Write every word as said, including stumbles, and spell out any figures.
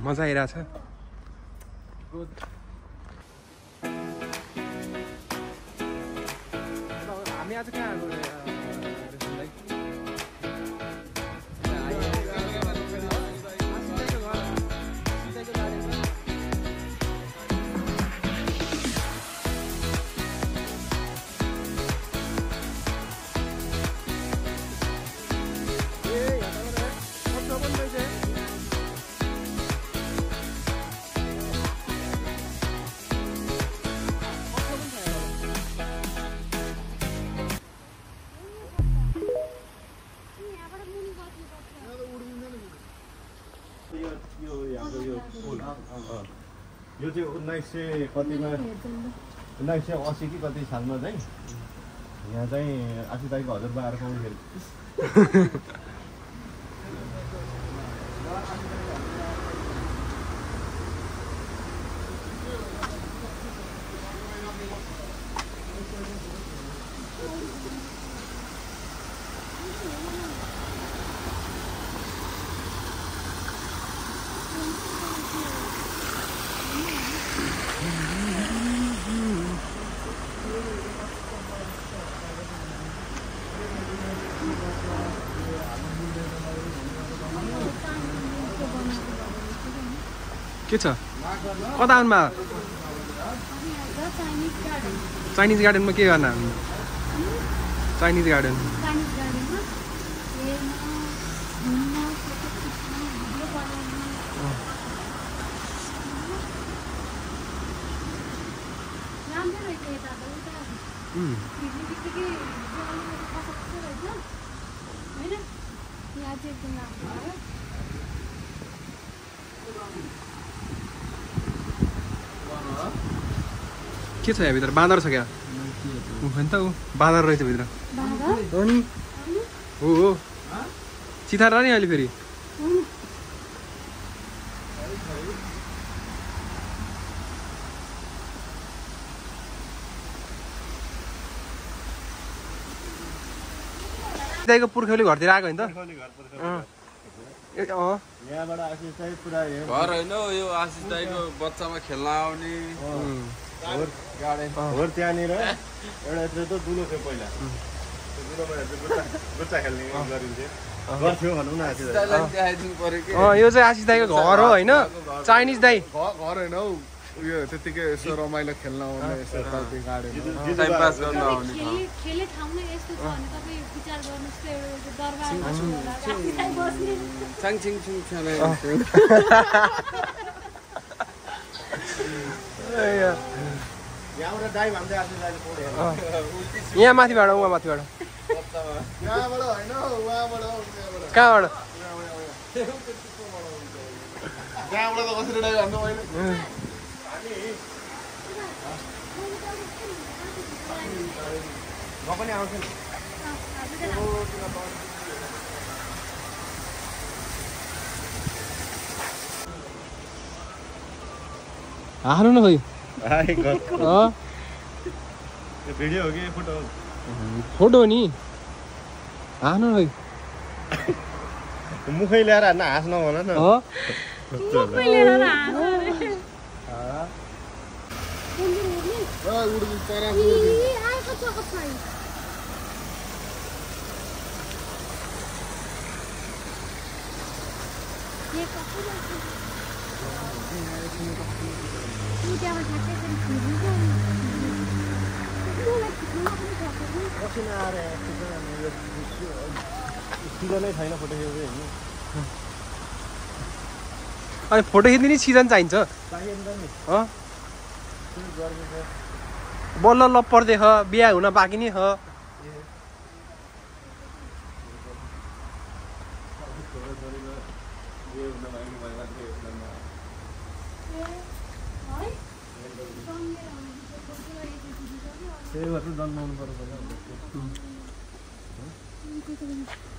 मजा आइरहेछ हामी आज कहाँ आएको यो चाहिँ उन्नाइस सय कतिमा उन्नाइस सय असी कि कति सालमा चाहिँ यहाँ चाहिँ आशी दाइको हजुरबा आएर पाउँदाखेरि के छ कता आउनुभयो चाइनिज गार्डनमा के गर्न हामी चाइनिज गार्डन के छ यहाँ भित्र बाँदर छ क्या होइन त ऊ बाँदर रहेछ भित्र हो नि हो हो चितार नि अहिले फेरि दाइको पुर्खौली घरतिर आएको होइन त यहाँबाट आशिष दाइ पुरा घर होइन यो आशिष दाइको बच्चामा खेल्न आउने घर त्यहाँनिर एउटा यत्रो त दुलो थियो पहिला गुच्चा खेल्ने गरिन्थ्यो गर्थ्यो भनौँ न आशिष दाइलाई देखाइदिनु पर्यो कि यो चाहिँ आशिष दाइको घर हो होइन चाइनिज दाइ घर होइन हौ उयो त्यतिकै यसो रमाइलो खेल्न आउने यसो टाइपको गार्डन टाइम पास गर्न आउने खेले ठाउँ नै यस्तो छ भने तपाईँ विचार गर्नुहोस् त एउटा दरबार चाङ छिङ छिङ छले यहाँबाट दाइ भन्दै आशिष दाइले पढ्यो यहाँ माथिबाट उहाँ माथिबाट यहाँबाट होइन उहाँबाट कहाँबाट त्यहाँबाट त कसरी दाइ भन्नु मैले म पनि आउँछु नि हाल्नु न खोइ भिडियो हो कि फोटो हो फोटो नि हाल्नु न खोइ मुखै ल्याएर हान्न हाँस्न भन न पसिना आएर सिजनै छैन फोटो खिच्दै होइन अनि फोटो खिच्ने नि सिजन चाहिन्छ बल्ल लप्पर्दै छ बिहा हुन बाँकी नै छ त्यही भएर जन्माउनु पर्छ